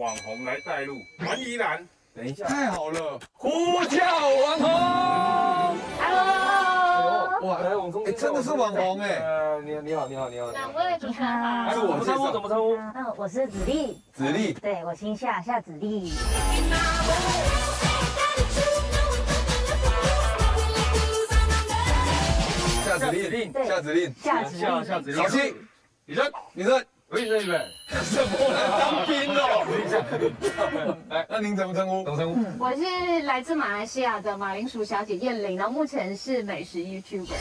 网红来带路，蛮宜兰。等一下， 太好了，呼叫网红 ，Hello， 哇，来网红，真的是网红哎。 你好。 两位主持人好。 是我称呼怎么称呼？ 我是子立。 子立， 对我姓夏，夏子立。 夏子令，夏子令， 夏子小七，女生， 我是日本。 什么当兵哦？来，那您怎么称呼？ 我是来自马来西亚的马铃薯小姐燕玲，然后目前是美食 YouTuber。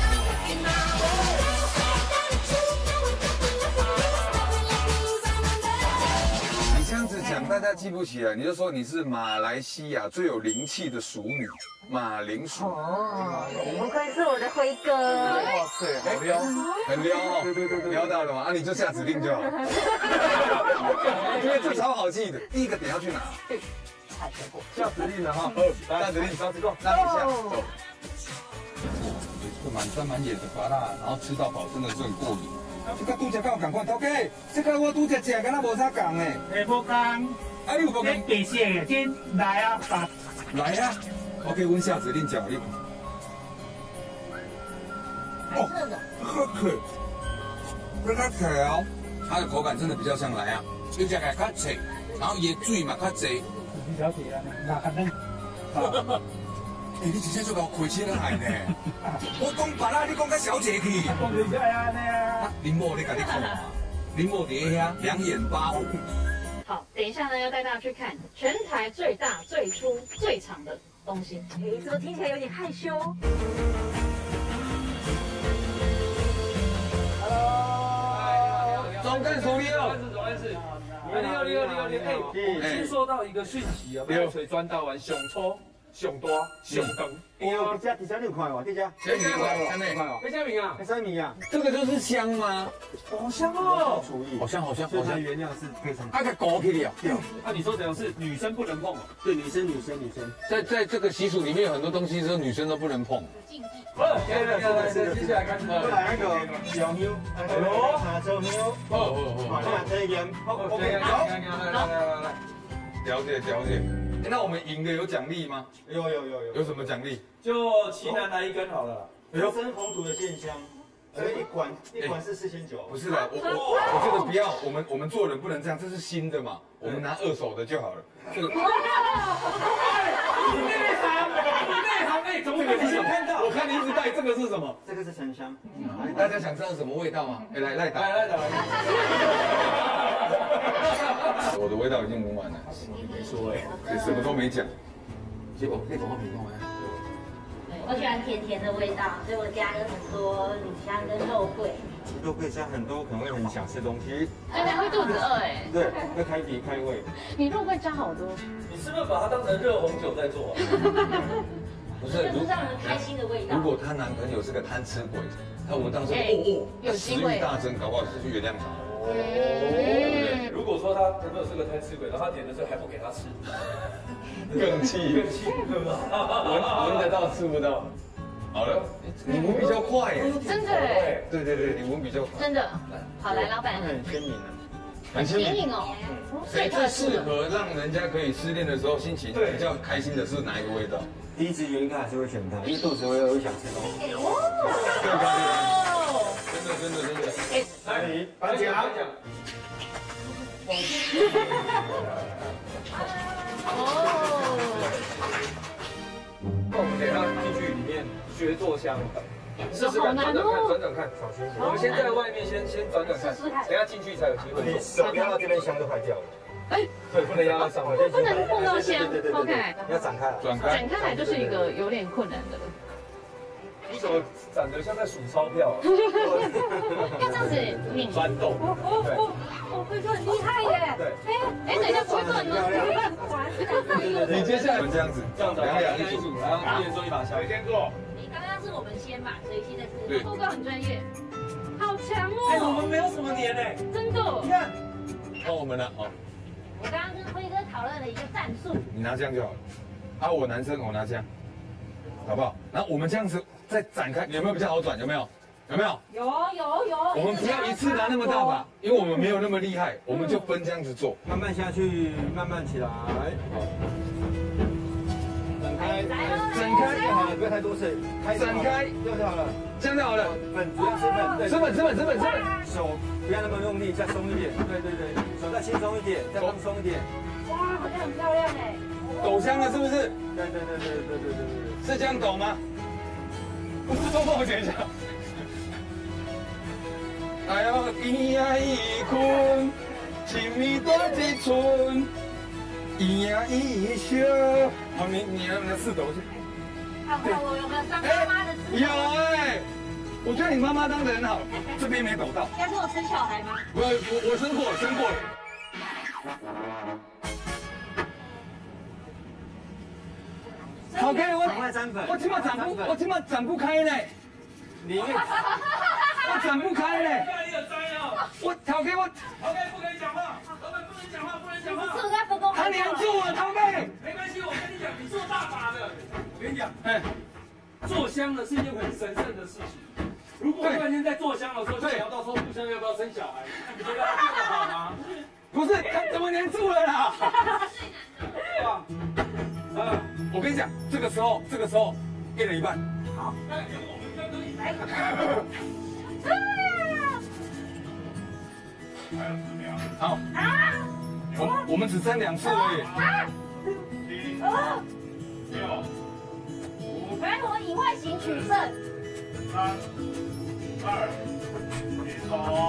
你这样子讲，大家记不起来，你就说你是马来西亚最有灵气的熟女，马铃薯。 哦，不愧是我的辉哥。 哇塞，好撩，很撩哦。对，撩到了吗？啊，你就下指令就好。因为这超好记的，第一个点要去哪？ 下指令了哈。 下指令，让你下走。 这个满山满野的芭乐，然后吃到饱，真的是很过瘾。这个拄则跟我同款，头家，这个我拄则食，敢若无啥共诶。 无共， 啊，你有无共？ 地色嘅，先来啊，爸。 来啊 ！OK， 阮下指令讲你。 哦， 好可，这个条，它的口感真的比较像来啊，就食来较脆，然后椰水嘛较济。 小姐啊，那可能。 哎，你真正做到开起来呢！我讲白啦，你讲甲小姐去。 讲一下呀，那呀。 林某你甲你看嘛，林某伫遐两眼八五。 好，等一下呢，要带大家去看全台最大、最粗、最长的东西。 哎，怎么听起来有点害羞？ 总干熟练哦。 总干事。你好。哎，我听说到一个讯息啊，白水专刀丸上粗、上大、上长。 哦，底下你有看无？底下。 前面看哦。 在下面啊？ 在上面啊。 这个就是香吗？ 好香哦。 厨艺。 好香。 所以它原料是非常。 它个狗去了。 那你说怎样是女生不能碰哦？ 对，女生。 在这个习俗里面，有很多东西是女生都不能碰。 禁忌。 接下来看。 过来那个小妞，茶粥妞。好，这个盐。 OK， 来，了解。那我们赢的有奖励吗？ 有。 有什么奖励？ 就奇男来一根好了。 人参红土的线香，一管是4900。 不是的，我这个不要，我们做人不能这样，这是新的嘛，我们拿二手的就好了。这个。 内行，哎，怎么会没有看到？ 我看你一直带这个是什么？ 这个是沉香。 大家想知道什么味道吗？来打。我的味道已经闻完了。 你没说哎， 什么都没讲。结果可以讲话评论吗？ 我喜欢甜甜的味道，所以我加了很多乳香跟肉桂。 肉桂加很多，可能会很想吃东西。 真的会肚子饿哎。 对，会开鼻开胃。 你肉桂加好多。 你是不是把它当成热红酒在做？ 不是， 这是让人开心的味道。 如果她男朋友是个贪吃鬼，那我当时有食欲大增，搞不好是去原谅他。 如果说她男朋友是个贪吃鬼，然后他点的时候还不给他吃， 更气，闻得到吃不到。好了，你闻比较快耶。 真的哎。 对，你闻比较快。 真的。好，来，老板。 很鲜明啊。 很鲜明哦。 最适合让人家可以失恋的时候心情比较开心的是哪一个味道？ 第一直觉应该还是会选它，因为肚子会想吃东西。 对吧？真的。 哎，来你颁奖。 我们等一下进去里面学做香，试试看，转看，小心。我们先在外面先转看，等下进去才有机会。 你手压到这边香就坏掉了。 哎， 对，不能压在上面， 不能碰到香。OK， 要展开来， 展开来就是一个有点困难的。 你怎么长得像在数钞票？ 要这样子拧。 翻动。 我辉哥很厉害耶。 对。 哎，等一下，辉哥你接下来这样子， 两一组，然后一人做一把香。谁先做？ 你刚刚是我们先嘛，所以现在是。 对。 辉哥很专业，好强哦。 哎，我们没有什么黏哎， 真的。 你看。 到我们了哦。 我刚刚跟辉哥讨论了一个战术。 你拿香就好了。啊，我男生我拿香，好不好？然后我们这样子再展开，有没有比较好转？有没有？ 有没有？ 有。 我们不要一次拿那么大把，因为我们没有那么厉害，我们就分这样子做， 慢慢下去，慢慢起来。展开， 展开就好了，不要太多水， 展开就好了， 这样就好了。 粉主要是粉，对， 吃粉。 手不要那么用力，再松一点，对，手再轻松一点，再放松一点。 哇，好像很漂亮哎。 抖香了是不是？ 对， 是这样抖吗？不是，帮我剪一下。哎呀，伊呀伊困，亲密多一寸，伊呀伊笑。好，你能不能试抖一下？ 看我有没有当妈妈的姿势？ 有哎，我觉得你妈妈当得很好，这边没抖到。 要是我生小孩吗？ 我生过了。好，OK，我起码展不开呢。 里面我展不开呢。我陶哥， 不可以讲话，老板不能讲话，不能讲话。 是不是在分工？ 他黏住了，陶哥。 没关系，我跟你讲，你做大把的。我跟你讲，做香呢是一件很神圣的事情。如果突然间在做香的时候就聊到说互相要不要生小孩，那你觉得做得好吗？ 不是，他怎么黏住了啦？我跟你讲，这个时候变了一半。 好， 那由我们刚刚来。 好，我们只争2次而已。 来，我们以外形取胜。 3、2、1，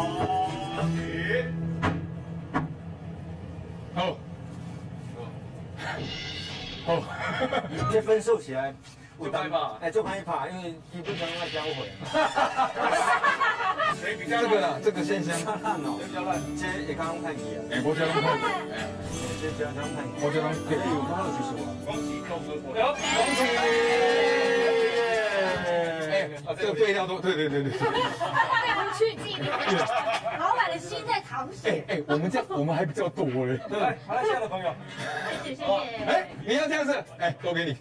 好， 先分数起来， 就拍吧。 就拍一把，因为一不能要交回。 谁比较这个现象， 烂哦，比较烂，这也刚刚看你啊。 我觉得很好。 这刚刚看你， 我觉得可以有刚好其实我。 恭喜豆哥， 恭喜！这个废料都对。 去纪念，老板的心在淌血。 我们还比较多嘞。 来，马来西亚的朋友， 谢谢。 你要这样子，都给你。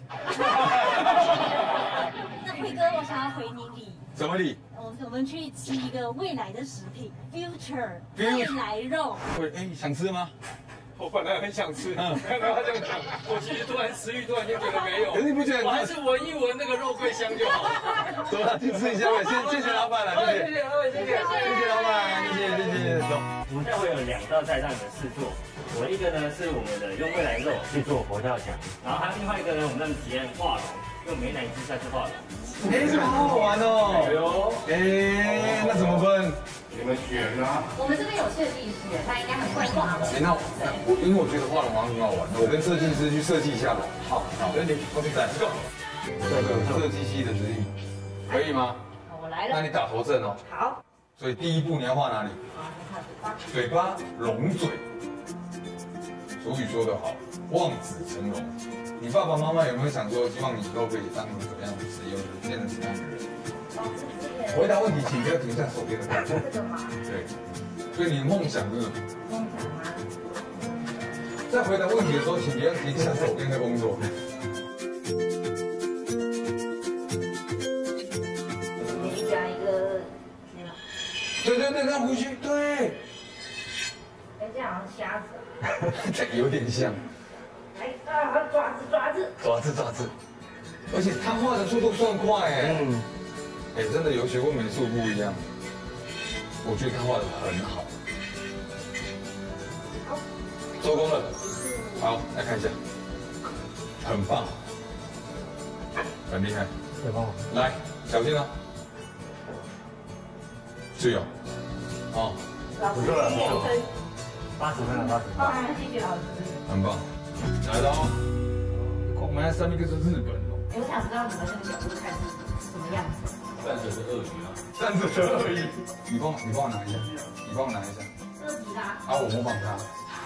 那辉哥，我想要回你礼。 什么礼？ 我们去吃一个未来的食品 ，future 未来肉。 想吃吗？ 我本来很想吃，看到他这样讲，我其实食欲突然间觉得没有。 可是你不觉得？ 我还是闻一闻那个肉桂香就好了。 走了，去吃一下呗。谢谢老板了，谢谢老板，谢谢。走。 我们待会有2道菜让你们试做。我一个呢是我们的用未来肉去做佛跳墙，然后还有另外一个呢，我们让你体验画龙，用美乃滋下去画龙。 这个好好玩哦。那怎么分？ 你们选啊。 我们这边有设计师，他应该很会画龙。 那因为我觉得画龙好像很好玩，我跟设计师去设计一下吧。好，跟你我去展示。这个设计系的指引，可以吗？ 我来了。 那你打头阵哦。 好。 所以第一步你要画哪里？嘴巴龙嘴。俗语说得好，望子成龙。你爸爸妈妈有没有想说，希望你以后可以当一个怎么样的职业，或者变成什么样的人？回答问题，请不要停下手边的工作。对，所以你的梦想是什么？ 梦想吗？ 在回答问题的时候，请不要停下手边的工作。 你讲一个， 对，那胡须，对。 这样好像瞎子。 这有点像。爪子，而且他画的速度算快真的有学过美术不一样。我觉得他画的很好。 好， 收工了。好，来看一下，很棒，很厉害。来，小心哦。是有。哦。 不错了 ，80分了，80分。 谢谢老师。 很棒，来了哦。我们上面一个是日本哦。 我想知道你们那个角度看是什么样子。 站着是鳄鱼啊。 站着的鳄鱼。你帮我拿一下。 鳄鱼啦。 我模仿他。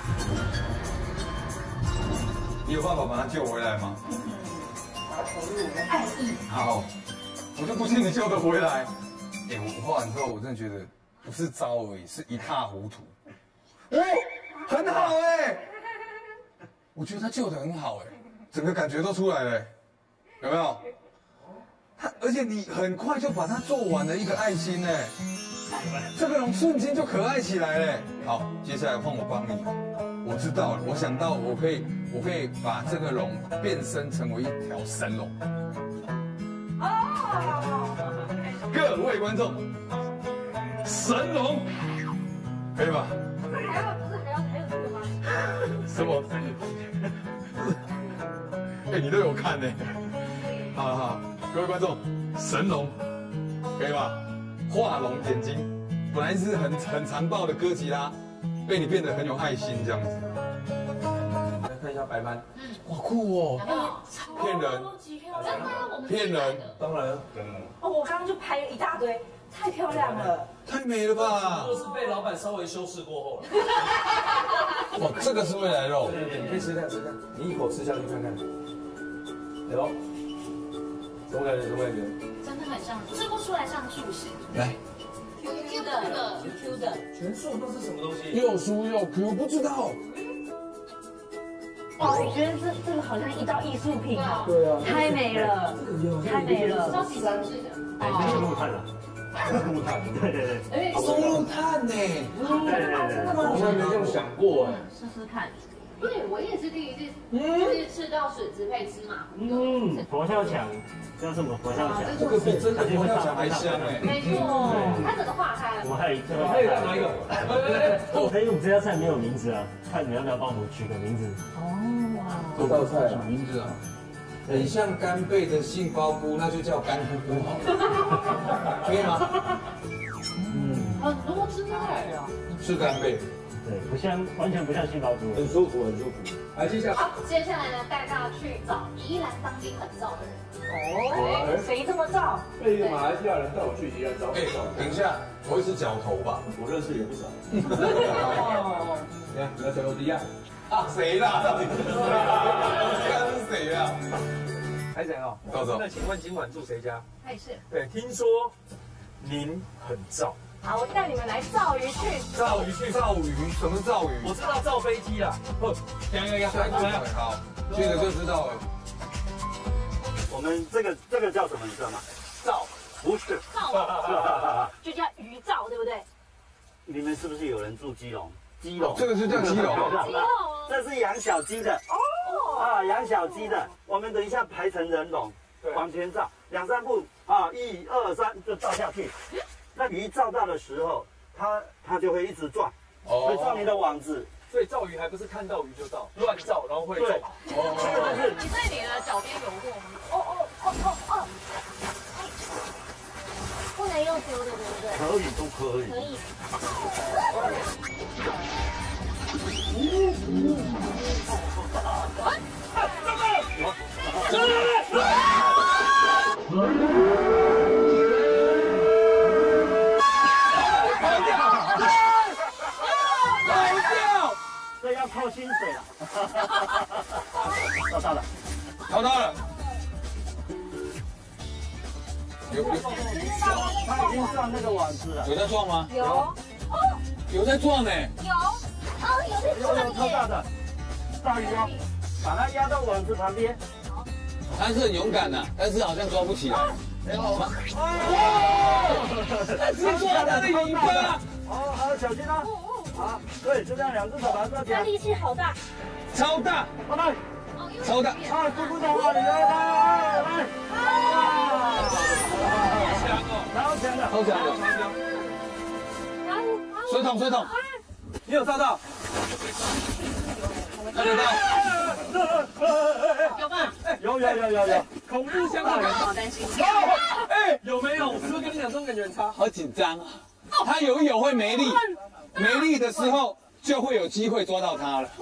你有办法把他救回来吗？ 要投入我的爱意。 好，我就不信你救得回来。我画完之后，我真的觉得不是糟而已，是一塌糊涂。很好我觉得他救得很好整个感觉都出来了有没有？ 而且你很快就把它做完了一个爱心呢，这个龙瞬间就可爱起来了。好，接下来换我帮你。我知道了，我想到我可以把这个龙变身成为一条神龙。各位观众，神龙可以吧？ 还有这个吗？ 什么？哎，你都有看呢。好，各位观众，神龙可以吧？画龙点睛，本来是很残暴的哥吉拉，被你变得很有爱心这样子。来看一下白斑，哇酷哦！骗人，骗人，当然。 哦，我刚刚就拍了一大堆，太漂亮了， 太美了吧！ 都是被老板稍微修饰过后了。 哇，这个是未来肉， 你可以吃看，你一口吃下去看看。有，什么感觉？ 真的很像，吃不出来像柱形。 来， Q 的， 全素都是什么东西？ 又酥又 Q， 不知道。 哦，我觉得这个好像一道艺术品哦， 对啊， 太美了，太美了， 超级精致的。 哎，这是木炭的。 木炭， 对， 松露炭呢？ 我从来没这么想过哎。 试试看。 对，我也是第一次，就是吃到水质配芝麻糊的。 佛跳墙，叫什么佛跳墙？ 这个比真的佛跳墙还香哎。 没错，它整个化开了。 我们还有一个， 还有哪一个？ 因为我们这道菜没有名字啊，看你要不要帮我们取个名字？ 这道菜什么名字啊？很像干贝的杏鲍菇，那就叫干菇菇好了，可以吗？ 很多汁哎。 是干贝， 对，不像，完全不像杏鲍菇， 很舒服，很舒服。来，接下来。 好，接下来呢，带大家去找宜兰当地很燥的人。 哦，谁这么照？ 被一个马来西亚人带我去宜兰找。 哎，等一下，不会是角头吧？ 我认识也不少。你看，你的小弟呀。 啊，谁啦？到底是谁啊？ 海仔哦， 豆豆， 那请问今晚住谁家？ 还是对，听说您很燥。 好，我带你们来造鱼去。 造鱼，什么造鱼？ 我知道造飞机啦。哦， 好，去了就知道了。 我们这个叫什么，你知道吗？ 造， 不是， 就叫鱼造，对不对？ 你们是不是有人住基隆？基隆， 这个就叫基隆。 这是养小鸡的哦，啊，养小鸡的。我们等一下排成人龙，往前照2、3步啊，1、2、3就照下去。那鱼照到的时候，它就会一直转，会撞你的网子。 所以造鱼还不是看到鱼就造，乱造然后会走。 哦， 你在你的脚边游过吗？ 不能用丢的，对不对？ 可以，都可以。 可以。 这要扣薪水了。找到了， 找到了。 它已经撞那个网子了。 有在撞吗？ 有， 有在撞呢。 有超大的大鱼哦，把它压到网子旁边。 他是很勇敢的，但是好像抓不起来。 哇！ 是抓他的尾巴。 好，小心啊！好，对，就这样2只手把它抓起来。 力气好大， 超大， 拜拜。 超大。 啊，姑姑的话，你来，来。超强的， 超强的。水桶， 你有照到？ 看得到。 有吗？ 有， 恐怖相当好担心。 哎，有没有？我是不是跟你讲，这种感觉很差？ 好紧张啊！他游一游会没力，没力的时候就会有机会抓到他了。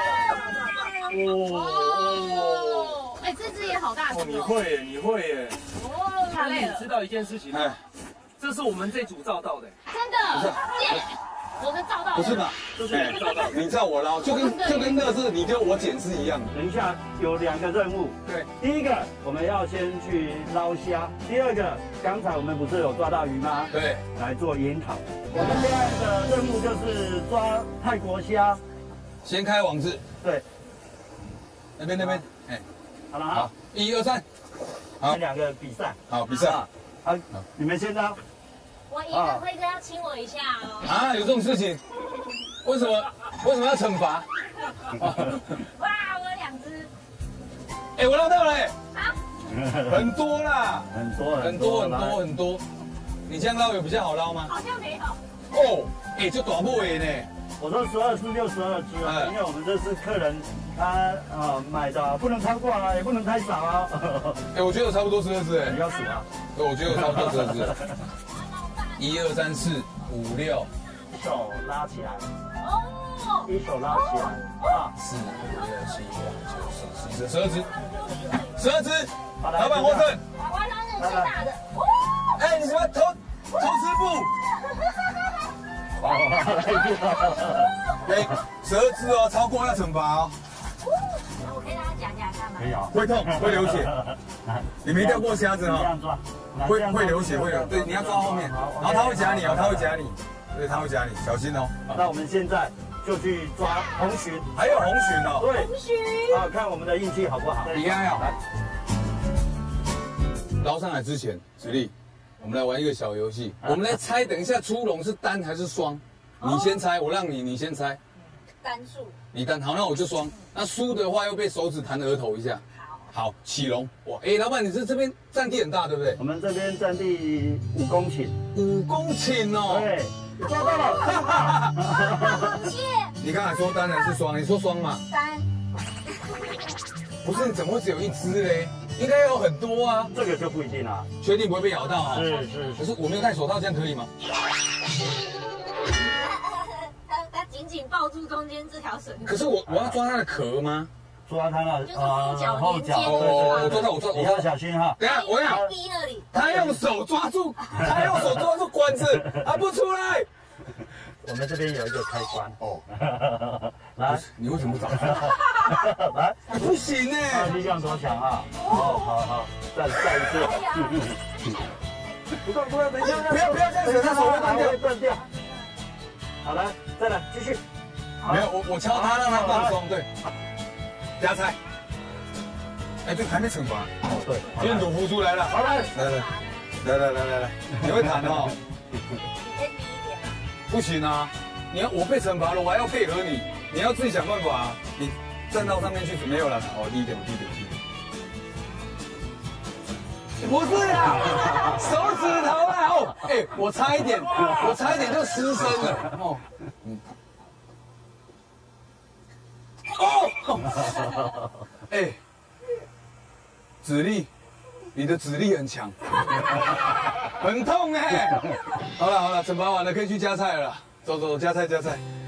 哦，哎，这只也好大只哦。 你会耶。 哦，太累了。 你知道一件事情吗？这是我们这组照到的。 真的？耶！我是照到。 不是吧？你照我捞，就跟乐事你丢我捡是一样的。 等一下有2个任务， 对， 第一个我们要先去捞虾，第二个刚才我们不是有抓到鱼吗？ 对， 来做研讨。我们现在的任务就是抓泰国虾， 先开网子。 对， 那边，哎， 好了好，1、2、3。 好， 两个比赛。 好，比赛。 好，你们先当。 我赢了，辉哥要亲我一下哦。 啊，有这种事情？为什么要惩罚？ 哇，我有2只。 哎，我捞到了哎。 好。 很多啦。 很多。 你这样捞有比较好捞吗？ 好像没有。 哦，哎，就短尾呢。 我说12只就12只啊，因为我们这是客人他买的，不能超过啊，也不能太少啊。 哎，我觉得有差不多12只哎。 你要数啊？ 对，我觉得有差不多12只。1、2、3、4、5、6。 手拉起来。 哦。 一手拉起来。啊。 4、5、6、7、8、9、10、11、12只。老板获胜。 我要当最大的。 哎，你什么偷吃布？哎，12只哦，超过要惩罚哦。 我可以让他夹看吗？ 可以啊。 会痛，会流血。你没钓过虾子这哦？ 样抓。 会流血，会流。对，你要抓后面，然后他会夹你哦，他会夹你。对，他会夹你，小心哦。 那我们现在就去抓红鲟， 还有红鲟哦。 对， 红鲟。 啊，看我们的运气好不好？ 厉害哦。捞上来之前，子立，我们来玩一个小游戏，我们来猜，等一下出笼是单还是双？你先猜，我让你先猜。 单数。 你单好，那我就双。那输的话又被手指弹额头一下。好，起笼。哇，哎，老板，你这边占地很大，对不对？ 我们这边占地5公顷。 5公顷哦。 对，抓到了。 螃蟹。 你刚才说单还是双？你说双嘛？ 单。 不是，你怎么会只有1只嘞？应该有很多啊。 这个就不一定啦。 确定不会被咬到啊？ 是。 可是我没有戴手套，这样可以吗？ 他紧紧抱住中间这条绳。 可是我要抓它的壳吗？ 抓它的后脚。 哦，我抓， 你要小心哈。 等下，我想逼那里。 他用手抓住管子，他不出来。 我们这边有一个开关哦。 来， 你为什么不早说？ 来， 不行哎， 力量多强啊！好，再一次。不要，等一下，不要这样子，他手会断掉。好了，再来，继续。 没有，我敲他，让他放松，对。加菜。哎，对，还没惩罚。 哦，对。 今天鲁夫出来了，好来，你会弹哦。不行啊！我被惩罚了，我还要配合你，你要自己想办法啊！你站到上面去没有了，哦，低一点。不是啊，手指头啊！哦，哎，我差一点就失身了哦。哦，哎，指力，你的指力很强。很痛哎！好了，惩罚完了，可以去夹菜了。走，夹菜。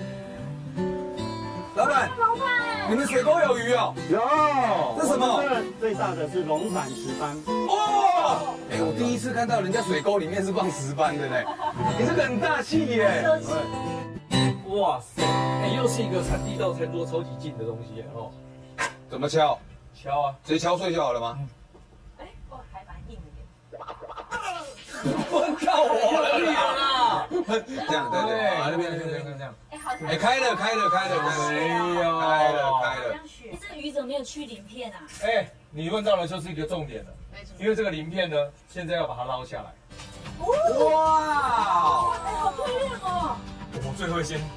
老板，你们水沟有鱼哦？ 有。 这什么？ 最大的是龙胆石斑。 哦！哎，我第一次看到人家水沟里面是放石斑的嘞。你这个很大气耶！ 哇塞！哎，又是一个产地到餐桌超级近的东西哦。 怎么敲？ 敲啊！ 直接敲碎就好了吗？ 还蛮硬的。 分到我了啦！这样对，那边这样。哎，开了。哎呦，开了。 你这个鱼怎么没有去鳞片啊？ 哎，你问到了就是一个重点了，因为这个鳞片呢，现在要把它捞下来。 哇！ 哎，好会练哦！ 我最会先，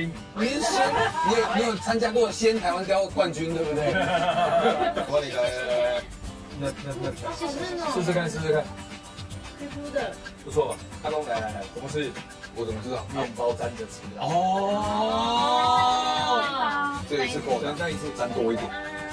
你有参加过鲜台湾雕冠军对不对？我你来，那试试看。 Q 的， 不错吧？阿公来，怎么吃？ 我怎么知道？ 面包沾着吃啊！ 哦，这一次够，再一次沾多一点。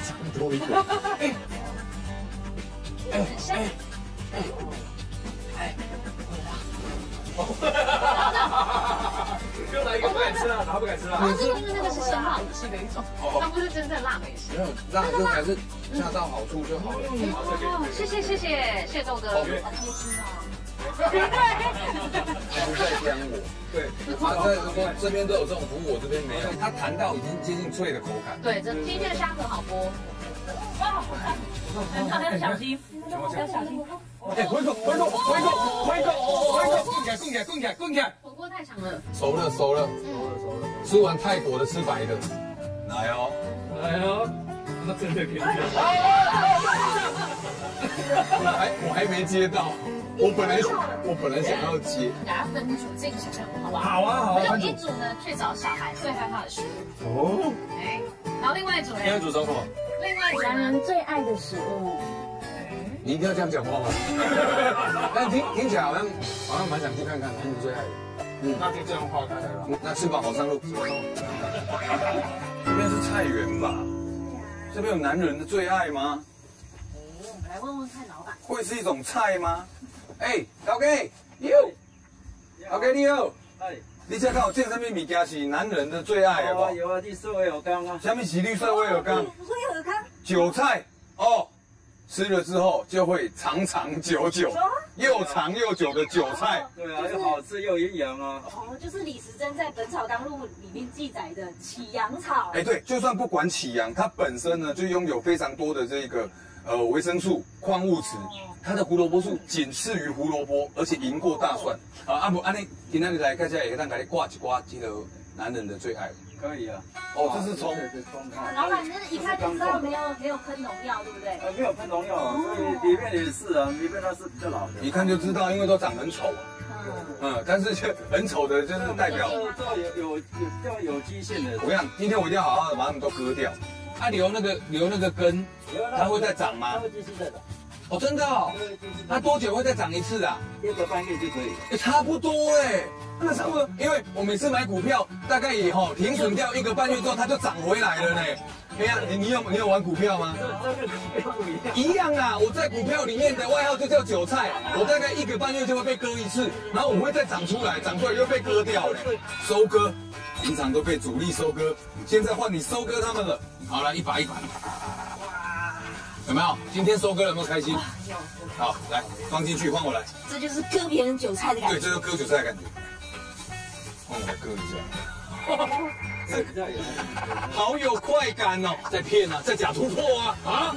又来一个不敢吃了，哪不敢吃了？ 因为那个是生好吃的一种，它不是真正辣美食。 没有，辣就还是恰到好处就好了。 谢豆哥。 他不在讲我，对，他在说这边都有这种服务，我这边没有。它弹到已经接近脆的口感。 对，今天的虾很好剥。 哇，要小心，要小心。 哎，回口，滚起来！ 火锅太长了。 熟了。吃完泰国的吃白的，来哦， 那真的可以。 我还没接到，我本来想要接。 给它分组进行任务，好不好？ 好啊，好啊。 有一组呢去找小孩最害怕的食物。 哦。 哎，然后另外一组呢？ 另外一组找什么？ 另外一组男人最爱的食物。 你一定要这样讲话吗？但听起来好像蛮想去看看男人最爱的。 那就这样画看来了。 那吃饱好上路。这边是菜园吧？这边有男人的最爱吗？ 我们来问问看老板。 会是一种菜吗？哎，老哥，老哥你好。 哎， 你这看有见什么物件是男人的最爱的不？ 有啊，绿色威尔刚啊。 什么是绿色威尔刚？ 威尔刚。 韭菜哦。吃了之后就会长长久久，又长又久的韭菜。 对啊，又好吃又营养啊。 哦，就是李时珍在《本草纲录》里面记载的起阳草。 哎，对，就算不管起阳，它本身呢就拥有非常多的这个维生素、矿物质。它的胡萝卜素仅次于胡萝卜，而且赢过大蒜。啊不，安尼今天你来看一下，也让给你挂几挂这个男人的最爱。 可以啊。 哦，这是葱。 老板，那一看就知道没有喷农药，对不对？ 没有喷农药啊，所以里面也是啊，里面它是比较老的。 一看就知道，因为都长很丑啊。但是就很丑的，就是代表这有机性的。我跟你讲，今天我一定要好好的把它们都割掉。它留那个根，它会再长吗？ 它会继续再长。 哦，真的哦。它多久会再长一次啊 ？1个半月就可以。 差不多哎。那差不多，因为我每次买股票，大概也停损掉1个半月之后，它就涨回来了呢。哎呀，你有玩股票吗？ 这个股票不一样。 一样啊，我在股票里面的外号就叫韭菜，我大概1个半月就会被割一次，然后我会再长出来又被割掉了。收割，平常都被主力收割，现在换你收割他们了。好了，一把。有没有？今天收割了有没有开心？ 有。 好，来放进去，换我来。 这就是割别人韭菜的感觉。 对，这就是割韭菜的感觉。换我来割一下。好有快感哦！在骗啊，在假突破啊！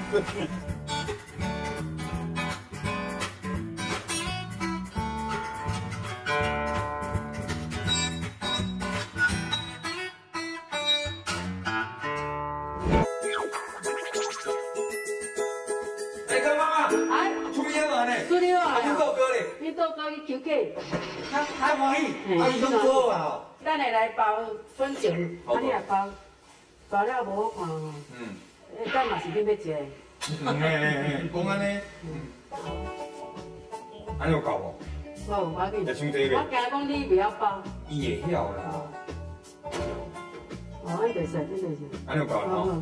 哎，干妈妈，哎，出去玩呢？ 出去玩。 你做歌嘞？ 你做歌去求客。 还欢喜，你拢做啊？ 咱会来包粉肠，你也包了无看吼。咱嘛是恁要食。 讲安尼，安尼有够无？ 好，我给你。 也伤济个。 我惊讲你不要包。 伊会晓啦。 哦，安就是，安就是。 安尼有够啦吼。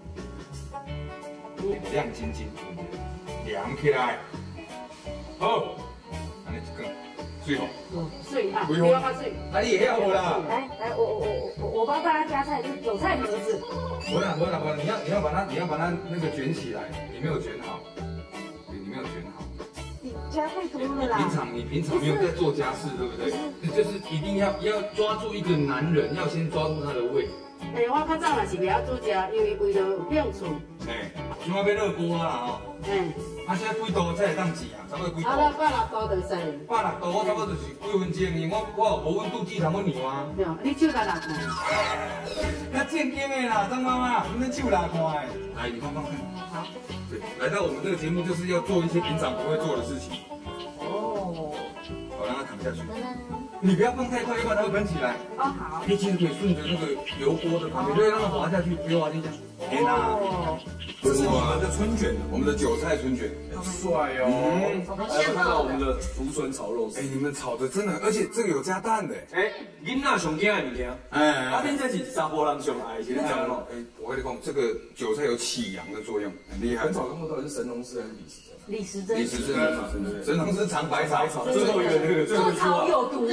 亮晶晶，亮起来。好，安尼一根，水吼。 水啊，比我较水。 啊，你会晓无啦？ 来，我帮大家加菜，就是韭菜盒子。 不啦，你要把它那个卷起来，你没有卷好，你没有卷好。 你加太多了啦。 你平常没有在做家事，对不对？就是一定要抓住一个男人，要先抓住他的胃。 哎，我较早嘛是袂晓煮食，因为为了有兴趣。 哎，今晚要热锅啦吼。啊，现在几度才会当煮啊？差不多几度 ？160度就使。 160度，我差不多就是几分钟呢，我有无温度计通我量啊。 对，你手来拿看。 较正经的啦，张妈妈，你们手拿看的。来，你放看。好。对，来到我们这个节目就是要做一些平常不会做的事情。哦。好，让它躺下去。你不要放太快，要不然它会喷起来。 哦，好。 你其实可以顺着那个油锅的旁边，对，让它滑下去，别滑进去。天哪！这是我们的春卷，我们的韭菜春卷， 好帅哦！还有看到我们的竹笋炒肉丝， 哎，你们炒的真的，而且这个有加蛋的。 哎，囡仔上惊的物件，啊，恁这是查甫人上爱，是恁知无？ 哎，我跟你讲，这个韭菜有起阳的作用，很厉害。 本草纲目到底是神农氏还是李时珍？ 李时珍。 神农氏尝百草， 最后一个那个最后一草有毒。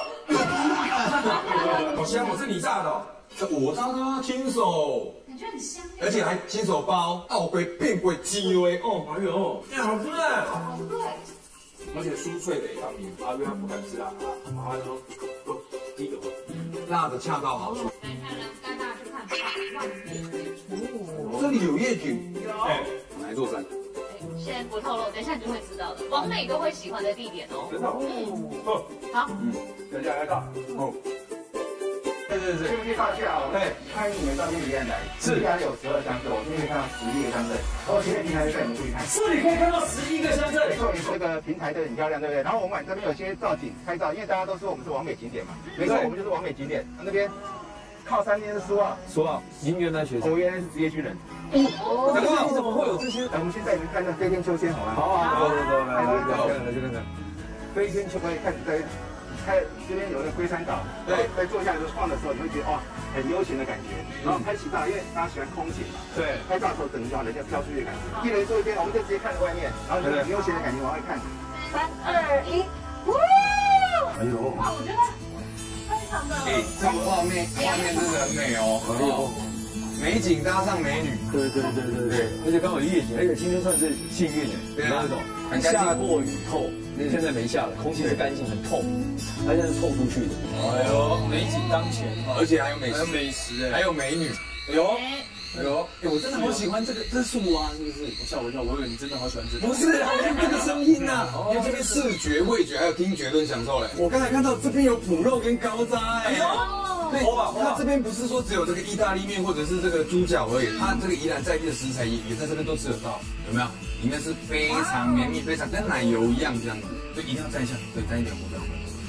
好香哦，是你炸的哦？我炸的，亲手。 感觉很香。 而且还亲手包，奥龟变龟鸡威哦， 哎呦，这好吃哎！ 好对。 而且酥脆的汤米，阿威他不敢吃辣，他说第一个辣的恰到好处。 带大家去看这里有夜景， 哎， 哪一座山？ 先不透露，等一下你就会知道的。王美都会喜欢的地点哦。 真的哦。 好， 等一下来到哦。 是。 自我介绍一下，我们拍你们照片里面来，是，应该有12张证，我这边可以看到11个乡镇，然后前面平台就带你们过去看。 是，你可以看到11个乡镇。 没错，你这个平台的很漂亮，对不对？然后我们这边有些造景拍照，因为大家都说我们是完美景点嘛，没错，我们就是完美景点。那边靠山念的苏澳， 您原来学我原来是职业军人。 你怎么会有这些？ 我们先带你们看那飞天秋千，好吗？ 好，走，来这个飞天秋可以看在。这边有那龟山岛，对，在坐下来放的时候，你会觉得哇，很悠闲的感觉。然后拍起照，因为大家喜欢空景嘛，对，拍照的时候等于让人家飘出去的感觉。一人坐一边，我们就直接看着外面，然后你很悠闲的感觉往外看。 3、2、1，哇！ 哎呦， 哇，我觉得非常的。 这个画面真的很美哦。哎呦，美景搭上美女。对， 而且刚好夜景，而且今天算是幸运的，对那种下过雨透。现在没下了，空气是干净，很透，它现在是透出去的。哎呦，美景当前， 而且还有美食，还有美女。 哎呦，我真的好喜欢这树啊，是不是？我吓我一跳，我以为你真的好喜欢这个。 不是啊，这个声音呐，因为这边视觉、味觉还有听觉都很享受嘞。我刚才看到这边有脯肉跟高渣，哎呦，对，它这边不是说只有这个意大利面或者是这个猪脚而已，它这个宜兰在地的食材也在这边都吃得到，有没有？里面是非常绵密，非常跟奶油一样这样子，所以一定要蘸一下，对，蘸一点胡椒。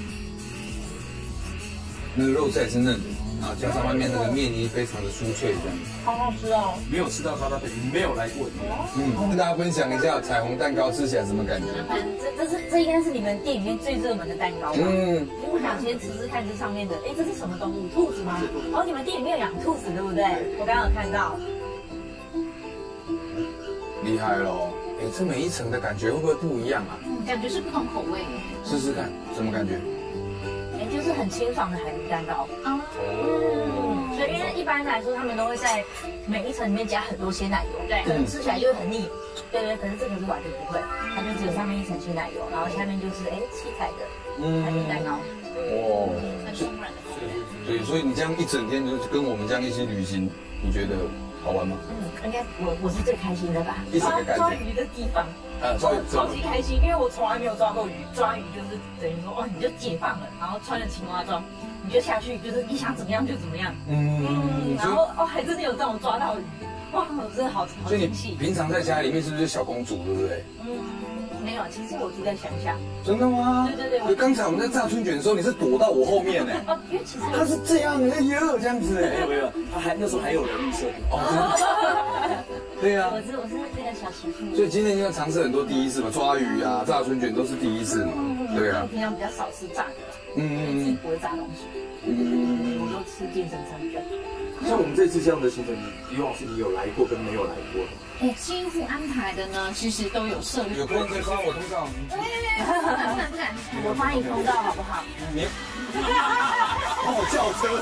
那个肉菜是嫩的，然后加上外面那个面衣非常的酥脆，这样子。 好好吃哦！ 没有吃到高大北，没有来过。 跟大家分享一下彩虹蛋糕吃起来什么感觉？ 这应该是你们店里面最热门的蛋糕吧？因为我想先吃吃看这上面的，这是什么动物？兔子吗？哦，你们店里面有养兔子对不对？我刚刚有看到。 厉害喽！这每一层的感觉会不会不一样啊？ 感觉是不同口味。 试试看，什么感觉？ 就是很清爽的海绵蛋糕啊。所以因为一般来说，他们都会在每一层里面加很多鲜奶油，对，可能吃起来就会很腻。对，可是这个是完全不会，它就只有上面一层鲜奶油，然后下面就是七彩的海绵蛋糕。 哇， 很松软的口味。 对，所以你这样一整天就是跟我们这样一起旅行，你觉得好玩吗？ 应该我是最开心的吧。 一整个感觉。 抓鱼的地方。超级开心，因为我从来没有抓过鱼，抓鱼就是等于说你就解放了，然后穿着青蛙装，你就下去，就是你想怎么样就怎么样。然后还真的有这种抓到鱼，哇，我真的好惊喜。 平常在家里面是不是小公主，对不对？ 没有，其实我住在乡下。 真的吗？对。刚才我们在炸春卷的时候，你是躲到我后面呢。 因为其实他是这样，这样子哎。 没有，他那时候还有人物设定。 对啊， 我是这个小媳妇， 所以今天要尝试很多第一次嘛，抓鱼啊、炸春卷都是第一次嘛，对啊。 平常比较少吃炸的，自己不会炸东西，我都吃健身餐比较多。 像我们这次这样的行程，以往是你有来过跟没有来过的？ 几乎安排的呢，其实都有涉猎。 有客人在发我通告， 不敢， 我发你通告好不好？ 你帮我叫车，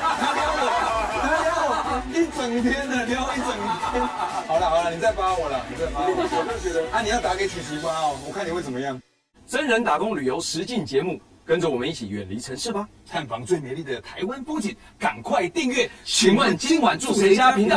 一整天的撩一整天。好了，你再发我了，我就觉得你要打给曲奇发哦，我看你会怎么样。 真人打工旅游实境节目，跟着我们一起远离城市吧，探访最美丽的台湾风景，赶快订阅。请问今晚住谁家频道？